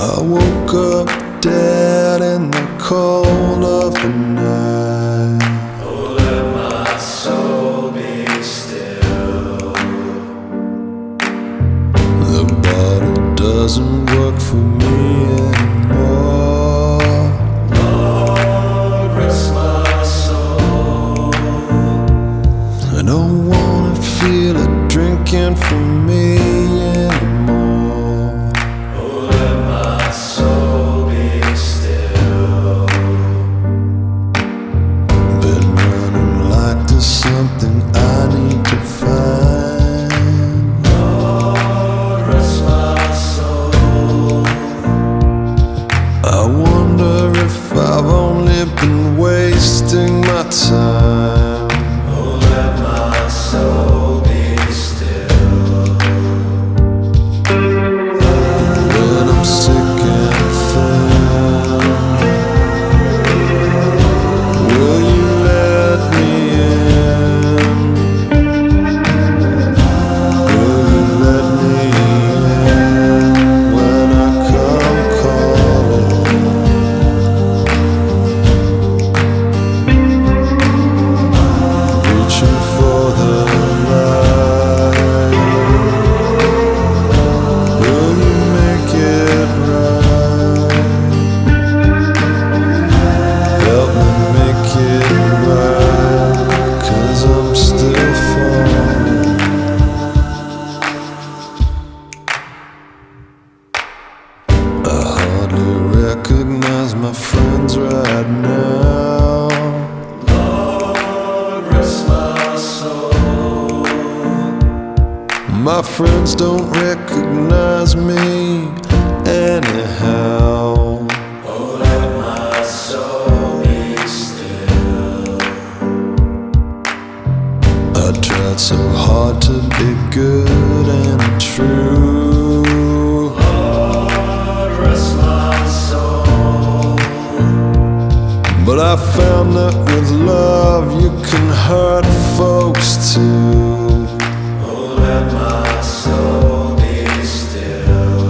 I woke up dead in the cold of the night. Oh, let my soul be still. The bottle doesn't work for me anymore. Lord, rest my soul. I don't wanna feel it drinking from me anymore. Oh, let my soul be still. Been running like there's something I need to find. Lord, rest my soul. I wonder if I've only been wasting my time. Oh, let my soul be still. When I'm sick and thin, will you let me in? Will you let me in when I come calling? Reaching for the light. Will you make it right? Help me make it right, 'cause I'm still falling. I hardly recognize my friends right now. Lord, rest my soul. My friends don't recognize me anyhow. Oh, let my soul be still. I tried so hard to be good and true, Lord, rest my soul. but I found that with love you can hurt folks too. Oh, let my soul be still.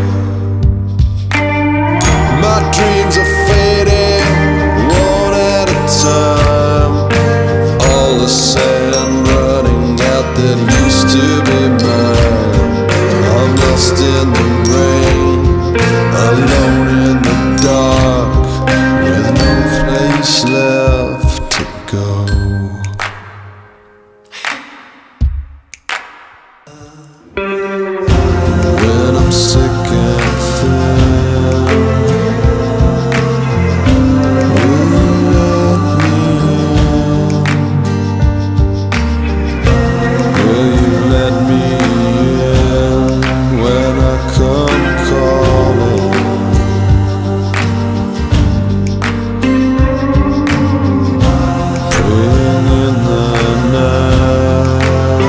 My dreams are fading one at a time. All the sand running out that used to be mine. I'm lost in the rain, alone in the dark, with no place left to go. When I'm sick and thin, will you let me in? Will you let me in when I come calling? Praying in the night.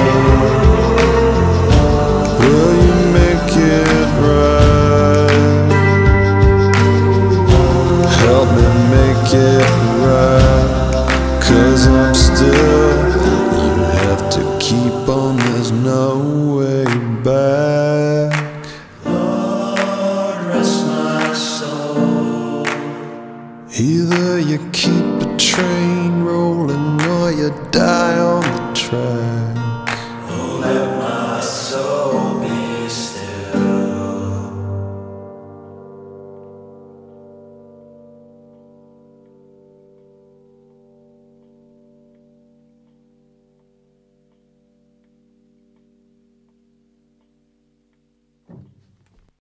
Will you make it right? Help me make it right, 'cause I'm still. You have to keep on, there's no way back. Lord, rest my soul. Either you keep the train rolling or you die on the track.